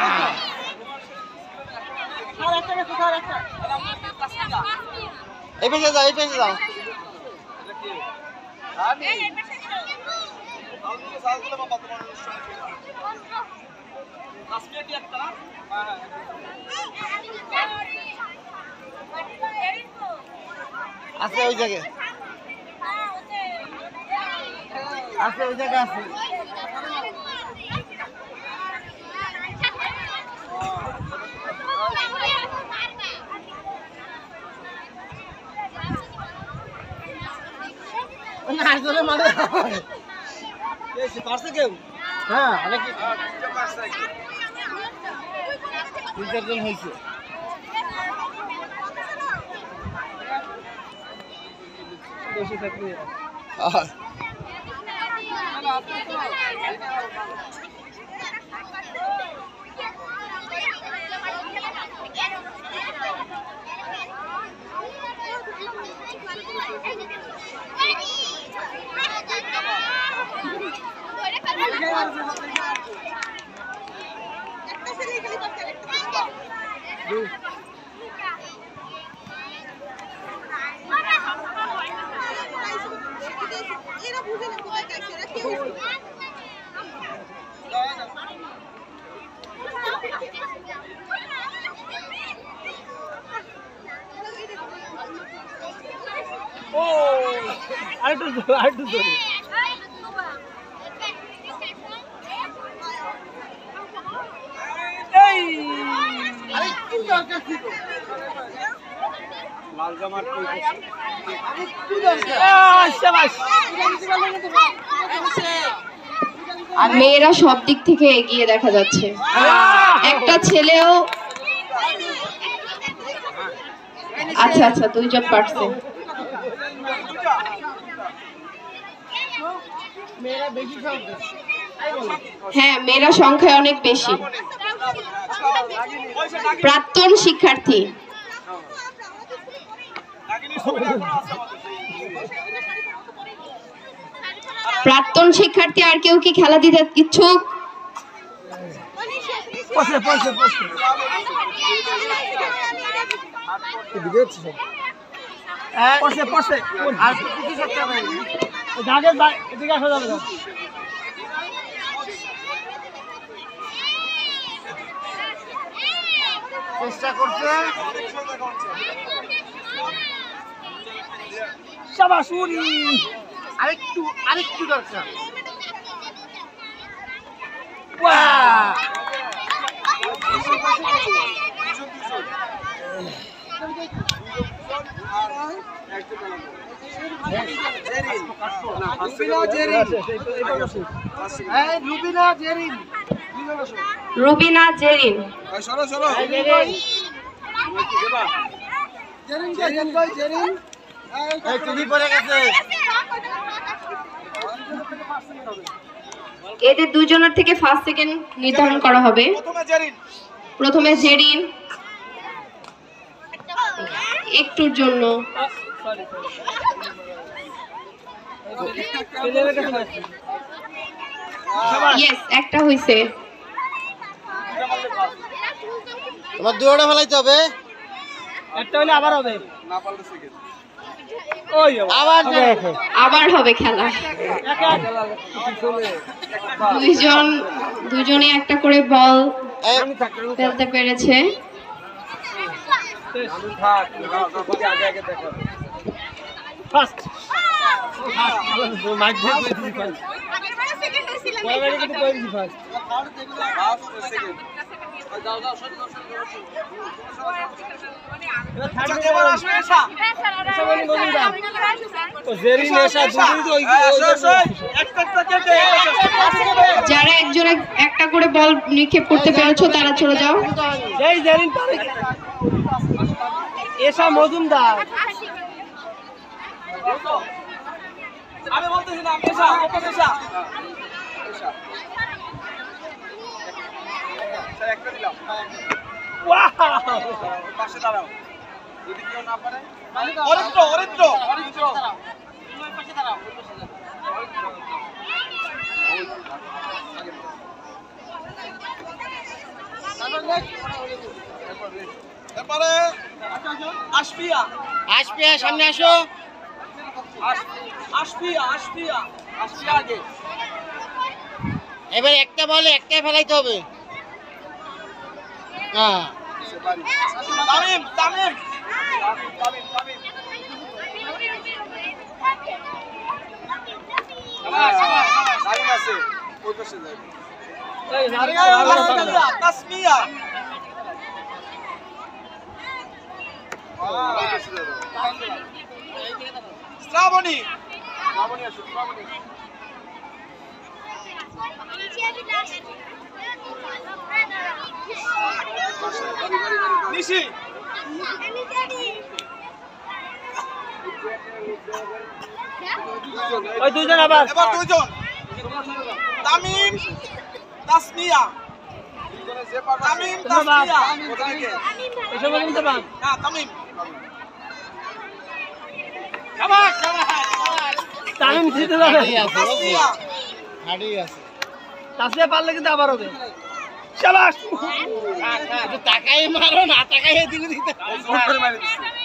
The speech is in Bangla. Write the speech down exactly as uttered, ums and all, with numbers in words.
এই পেছে যাও এই পেছে যাও আছে ওই জায়গায় আছে ওই জায়গায় আছে না আসলে মানে এসে পারছে কেউ হ্যাঁ অনেক তিন চারজন হয়েছে বেশি থাকলে আরেকটু আরেকটু ধরে মেয়েরা সব দিক থেকে এগিয়ে দেখা যাচ্ছে একটা ছেলেও আচ্ছা আচ্ছা দুইজন পারছে হ্যাঁ মেয়েরা সংখ্যায় অনেক বেশি প্রাক্তন শিক্ষার্থী প্রাক্তন শিক্ষার্থী আর কেউ কি খেলা দিতে ইচ্ছুক চেষ্টা করছে শাবাশুরি আরেকটু আরেকটু দরকার রুবিনা জেরিন রুবিনা জেরিন এদের দুজনের থেকে ফার্স্ট সেকেন্ড নির্ধারণ করা হবে প্রথমে জেরিন একটুর জন্য ইয়েস একটা হইছে তোমার দুটোটা ফেলাইতে হবে একটা হলে আবার হবে না পারলে সেকেন্ড ওই আবার আবার হবে খেলা দুইজন দুজনে একটা করে বল ফেলতে পেরেছে ফার্স্ট মাইক দিয়ে ফার্স্ট যাও যাও সরি যারা একজন একটা করে বল নিক্ষেপ করতে পেরেছো তারা চলে যাও এই জেরিন এসা মজুমদার আমি বলতেছি না এসা ওপর এসা স্যার একটা দিলাম ওয়াও পাশে দাঁড়াও যদি কেউ না পারে অরিত্র অরিত্র অরিত্র তুমি পাশে দাঁড়াও এরপরে আশফিয়া আসপিয়া সামনে আসো। আশফিয়া আশফিয়া আশফিয়া আগে এবার একটা বলে একটাই ফেলাইতে হবে। হ্যাঁ তামিম তামিম তামিম তামিম তামিম আছে ওই পাশে যাবে তাসমিয়া তাসমিয়া শ্রাবণী শ্রাবণী আসো শ্রাবণী নিশি ওই দুইজন আবার এবার দুইজন তামিম তাসমিয়া তামিম তাসমিয়া কোথায় এসব বলতে পার। না তামিম শাবাশ শাবাশ শাবাশ। টাইম দিতে হবে। তাসমিয়া হাড়ি আছে। তাসলে পারলে কিন্তু আবার হবে। শাবাশ। টাকাই মারো না টাকাই দিতে দিতে। জোর করে মারি দিছে